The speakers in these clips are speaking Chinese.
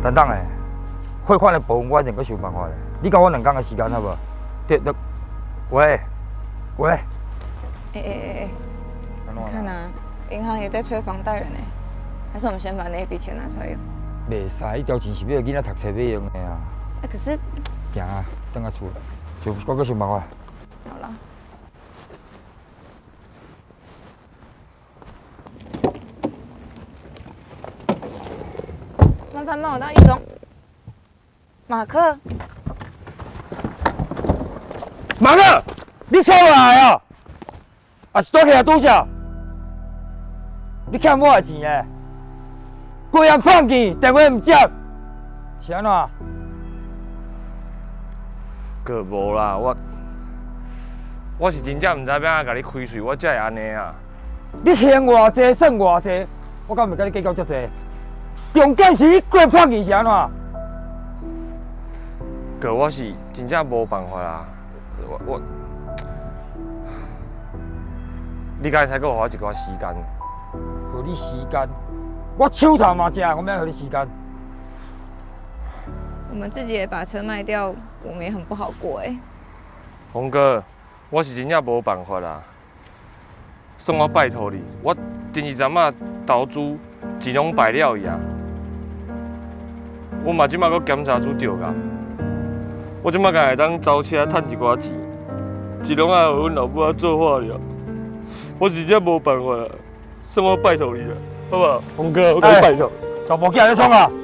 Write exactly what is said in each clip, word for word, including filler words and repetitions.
等等诶，汇款的部分我一定去想办法咧。你给我两天的时间好不好？对对，喂喂。哎哎哎哎，你看啊，银行也在催房贷了呢，还是我们先把那笔钱拿出来用？ 袂使，迄条钱是要囡仔读册要用的啊。 啊，可是。 行啊，等下厝，就我去想办法。 好了。麻烦帮我到一中。马克。 马克，你出来啊！啊是倒起来拄少？你欠我的钱诶！规夜放弃，电话唔接，是安怎？ 个无啦，我我是真正唔知要安怎甲你开嘴，我才会安尼啊。 你欠偌济，算偌济，我敢袂甲你计较遮济。重点是你过放弃是安怎？ 哥，我是真正无办法啦，我我，你刚才给我一寡时间。 互你时间，我手头嘛正，我免互你时间。 我们自己也把车卖掉，我们也很不好过哎。 洪哥，我是真正无办法啦，算我拜托你，我前一阵仔投资钱拢败了去啊，我嘛即马搁检查出着噶，我即马敢会当招车趁一寡钱，一拢爱互阮老母仔做化了，我是真正无办法啦，算我拜托你啦，好不好？洪哥，我甲你拜托。 查甫囝在创啊！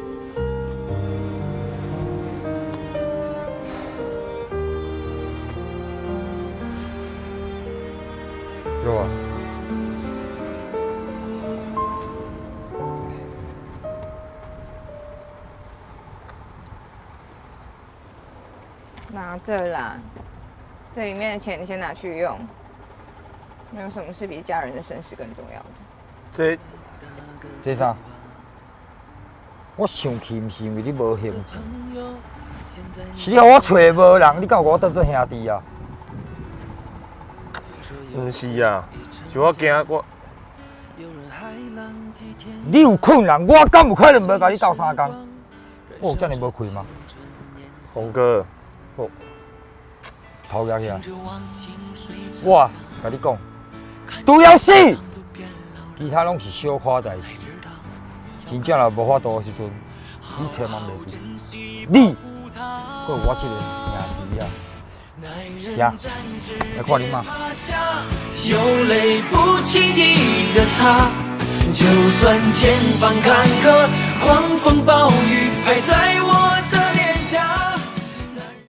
有啊。 拿着啦，这里面的钱你先拿去用。没有什么事比家人的生死更重要的。 这这啥？我生气，毋是因为你无兴趣，是你互我找无人，你敢有我当做兄弟啊？ 毋是啊，是我惊我。 你有困难，我敢有可能无甲你斗相共？我有遮尔无气吗？ 洪哥， 好，头举起来。我甲你讲，除了死，其他拢是小可代志。真正若无法度的时阵，你千万袂记，你，搁有我这个兄弟啊。呀，来看你妈。 有泪不轻易的擦，就算前方坎坷，狂风暴雨还在。